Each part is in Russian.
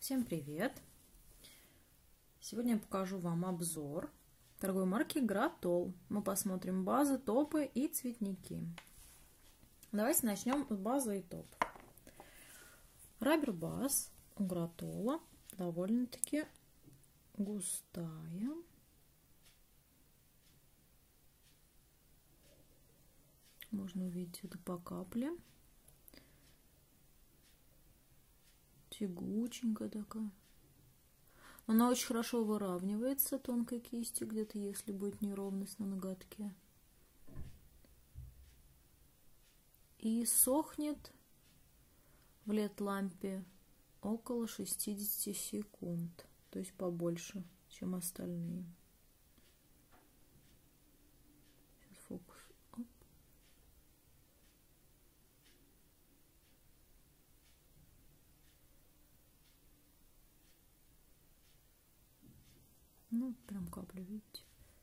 Всем привет! Сегодня я покажу вам обзор торговой марки Гратол. Мы посмотрим базы, топы и цветники. Давайте начнем с базы и топ. Рабер баз у Гратола довольно-таки густая. Можно увидеть это по капле. Тягученькая такая. Она очень хорошо выравнивается тонкой кистью, где-то если будет неровность на ноготке. И сохнет в LED-лампе около 60 секунд. То есть побольше, чем остальные. Сейчас фокус. Оп. Ну, прям капля, видите?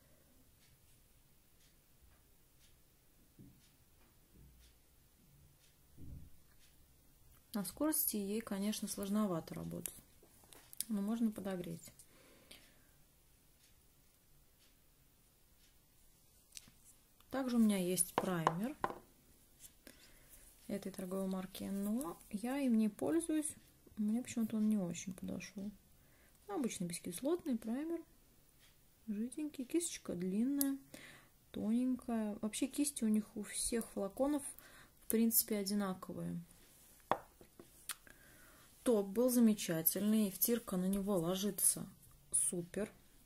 На скорости ей, конечно, сложновато работать, но можно подогреть. Также у меня есть праймер этой торговой марки, но я им не пользуюсь. Мне почему-то он не очень подошел. Обычный бескислотный праймер. Жиденький, кисточка длинная, тоненькая. Вообще кисти у них у всех флаконов в принципе одинаковые. Топ был замечательный, втирка на него ложится супер.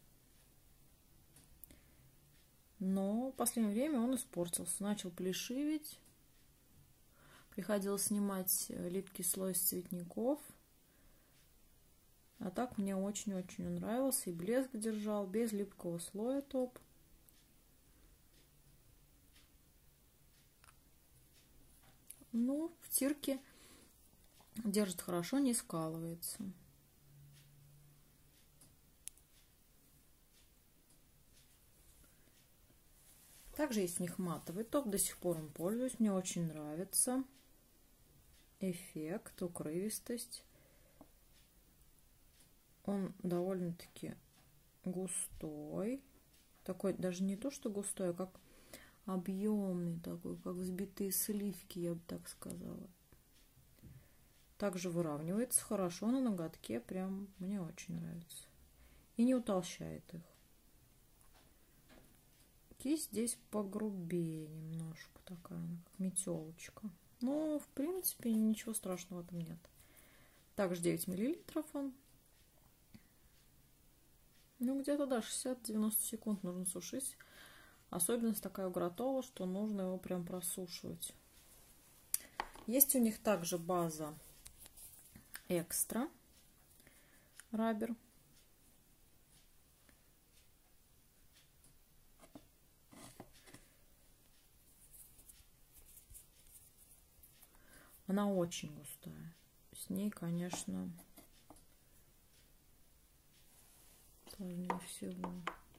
Но в последнее время он испортился, начал плешиветь. Приходилось снимать липкий слой с цветников. А так мне очень-очень нравился. И блеск держал, без липкого слоя топ. Ну, в стирке держит хорошо, не скалывается. Также есть у них матовый топ, до сих пор им пользуюсь, мне очень нравится. Эффект, укрывистость. Он довольно-таки густой. Такой даже не то, что густой, а как объемный такой, как взбитые сливки, я бы так сказала. Также выравнивается хорошо на ноготке, прям мне очень нравится. И не утолщает их. Кисть здесь погрубее немножко такая, как метелочка. Но, в принципе, ничего страшного в этом нет. Также 9 мл он. Ну, где-то, да, 60-90 секунд нужно сушить. Особенность такая у Гратола, что нужно его прям просушивать. Есть у них также база Экстра Рабер. Она очень густая. С ней, конечно, сложнее всего.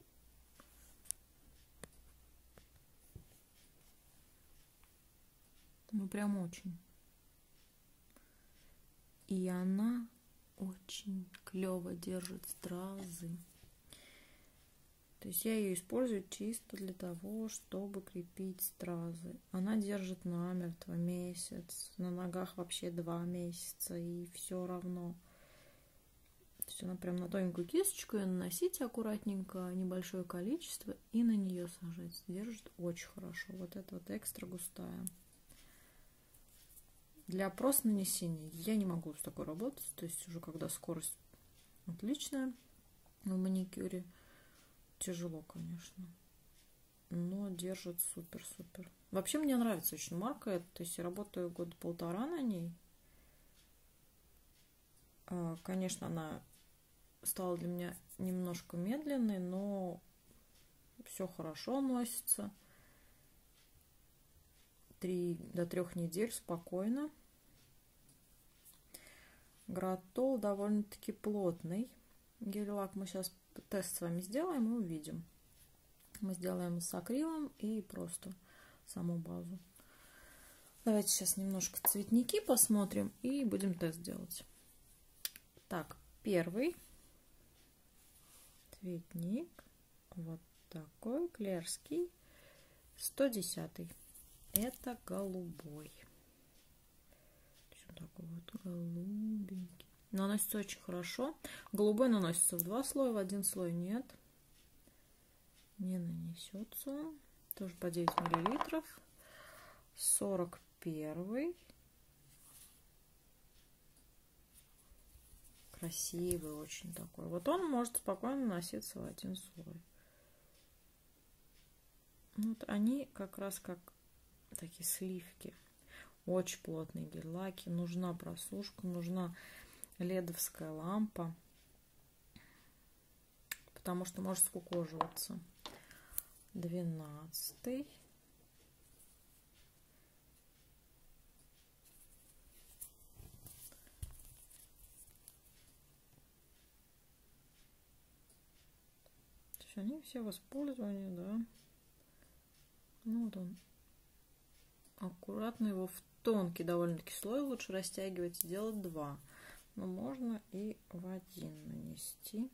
Ну, прям очень. И она очень клево держит стразы. То есть я ее использую чисто для того, чтобы крепить стразы. Она держит намертво месяц, на ногах вообще 2 месяца, и все равно. То есть она прям на тоненькую кисточку ее наносите аккуратненько, небольшое количество, и на нее сажать. Держит очень хорошо. Вот эта вот экстра густая. Для просто нанесения я не могу с такой работать. То есть уже когда скорость отличная в маникюре, тяжело, конечно. Но держит супер-супер. Вообще мне нравится очень марка. То есть я работаю года 1,5 на ней. Конечно, она стала для меня немножко медленной, но все хорошо носится. 3 до 3 недель спокойно. Гратол довольно-таки плотный. Гель-лак мы сейчас тест с вами сделаем и увидим. Мы сделаем с акрилом и просто саму базу. Давайте сейчас немножко цветники посмотрим и будем тест делать. Так, Первый цветник вот такой клерский, 110. Это голубой. Вот такой вот голубенький. Наносится очень хорошо. Голубой наносится в 2 слоя, в 1 слой нет. Не нанесется он. Тоже по 9 миллилитров. 41. Красивый очень такой. Вот он может спокойно наноситься в 1 слой. Вот они как раз как такие сливки. Очень плотные гель-лаки. Нужна просушка, нужна ледовская лампа, потому что может скукоживаться. 12. Они все в использовании, да. Ну вот он. Аккуратно его в тонкий довольно-таки слой лучше растягивать и делать 2. Но можно и в 1 нанести.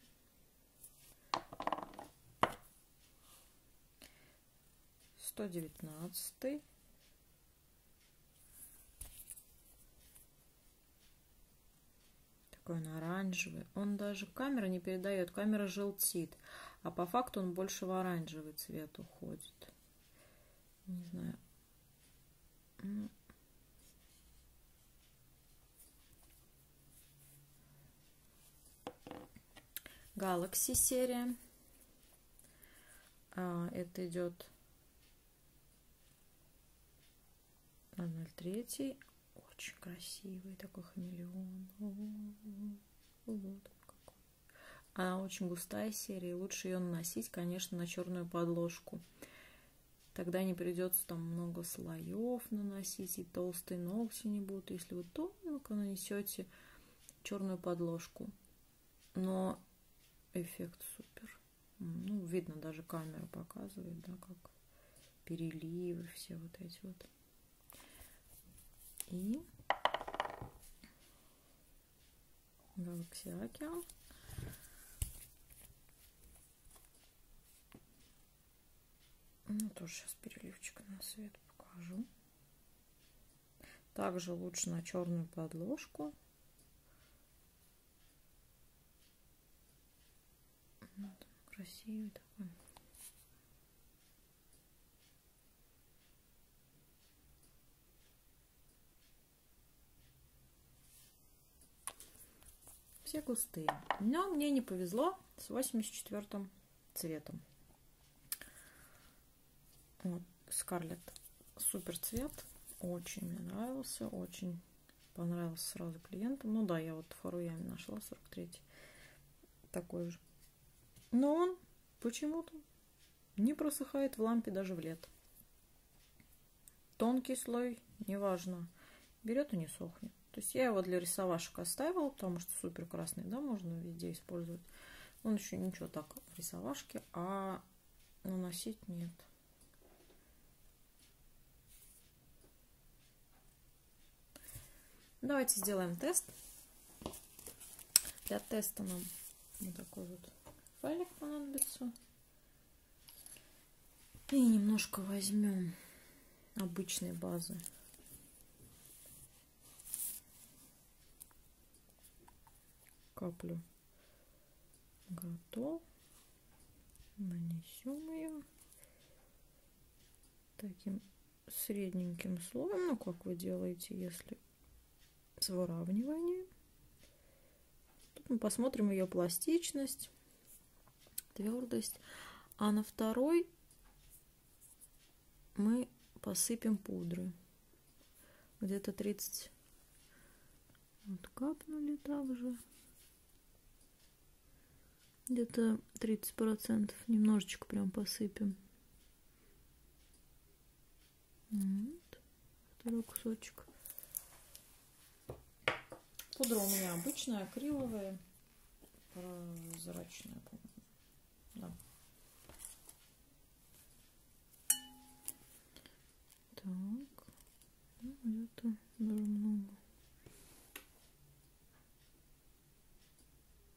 $119. Такой он оранжевый. Он даже камера не передает, камера желтит. А по факту он больше в оранжевый цвет уходит. Не знаю. Galaxy серия. Это идет 003. Очень красивый такой хамелеон. Вот какой. Она очень густая серия. Лучше ее наносить, конечно, на черную подложку. Тогда не придется там много слоев наносить, и толстые ногти не будут, если вы тонко нанесете черную подложку. Но эффект супер. Ну, видно, даже камера показывает, да, как переливы, все вот эти вот. И Galaxy Ocean. Ну, тоже сейчас переливчик на свет покажу. Также лучше на черную подложку. Вот, красивый такой. Все густые. Но мне не повезло с 84 цветом. Вот, Scarlet супер цвет. Очень мне нравился. Очень понравился сразу клиентам. Ну да, я вот в Фаруяме нашла 43 такой же. Но он почему-то не просыхает в лампе даже в лето. Тонкий слой, неважно, берет и не сохнет. То есть я его для рисовашек оставила, потому что супер красный, да, можно везде использовать. Он еще ничего так в рисовашке, а наносить нет. Давайте сделаем тест. Для теста нам вот такой вот файлик понадобится. И немножко возьмем обычной базы. Каплю готов. Нанесем ее таким средненьким слоем, ну как вы делаете, если с выравниванием. Тут мы посмотрим ее пластичность, твердость. А на второй мы посыпем пудры. Где-то 30. Вот капнули также. Где-то 30%. Немножечко прям посыпем. Вот. Второй кусочек. Пудра у меня обычная, акриловая, прозрачная, по-моему. Да. Так. Ну, это даже много.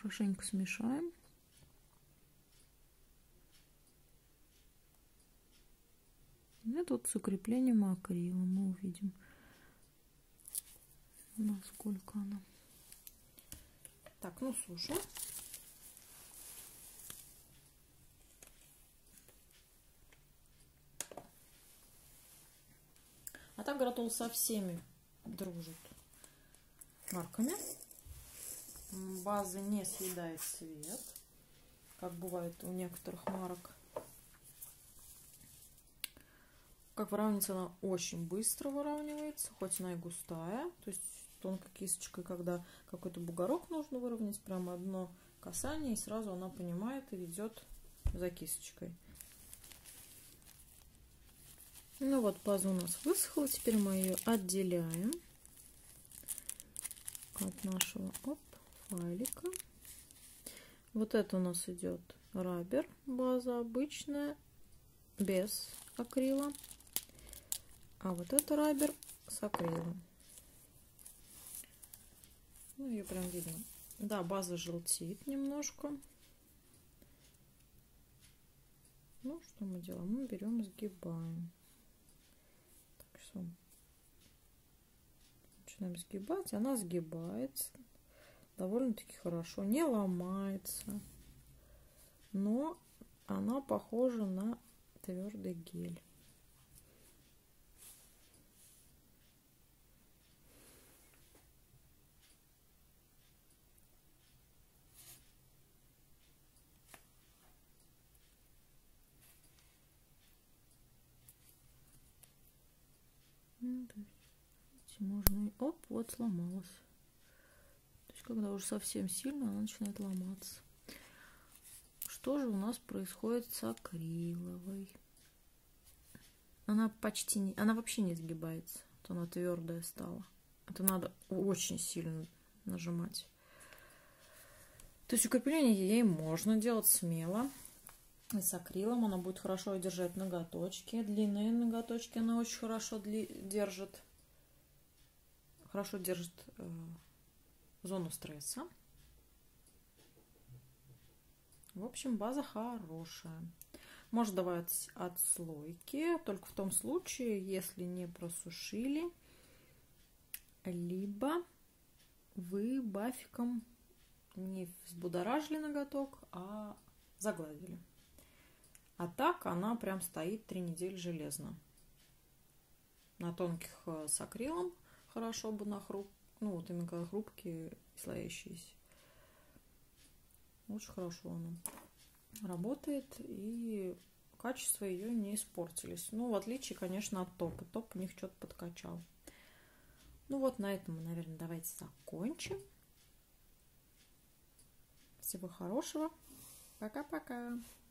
хорошенько смешаем. И тут с укреплением акрила мы увидим, насколько она. Так, ну сушу. А так Гратол со всеми дружит марками. База не съедает цвет, как бывает у некоторых марок. Как выравнивается, она очень быстро выравнивается, хоть она и густая. То есть тонкой кисточкой, когда какой-то бугорок нужно выровнять, прямо одно касание, и сразу она понимает и ведет за кисточкой. Ну вот, база у нас высохла, теперь мы ее отделяем от нашего файлика. Вот это у нас идет раббер, база обычная, без акрила. А вот это раббер с акрилом. Ну, ее прям видно. Да, база желтеет немножко. Ну, что мы делаем? Мы берем, сгибаем. Так, что начинаем сгибать. Она сгибается довольно-таки хорошо. Не ломается. Но она похожа на твердый гель. Можно и оп, вот сломалась. То есть когда уже совсем сильно, она начинает ломаться. Что же у нас происходит с акриловой? Она почти не, она вообще не сгибается. Вот она твердая стала. Это надо очень сильно нажимать. То есть укрепление ей можно делать смело. И с акрилом она будет хорошо держать ноготочки. Длинные ноготочки она очень хорошо держит. Хорошо держит зону стресса. В общем, база хорошая. Может давать отслойки, только в том случае, если не просушили, либо вы бафиком не взбудоражили ноготок, а загладили. А так она прям стоит 3 недели железно. На тонких с акрилом хорошо бы на ну вот именно когда хрупкие, слоящиеся. Очень хорошо она работает, и качество ее не испортились. Ну, в отличие, конечно, от топа. Топ у них что-то подкачал. Ну вот на этом мы, наверное, давайте закончим. Всего хорошего. Пока-пока.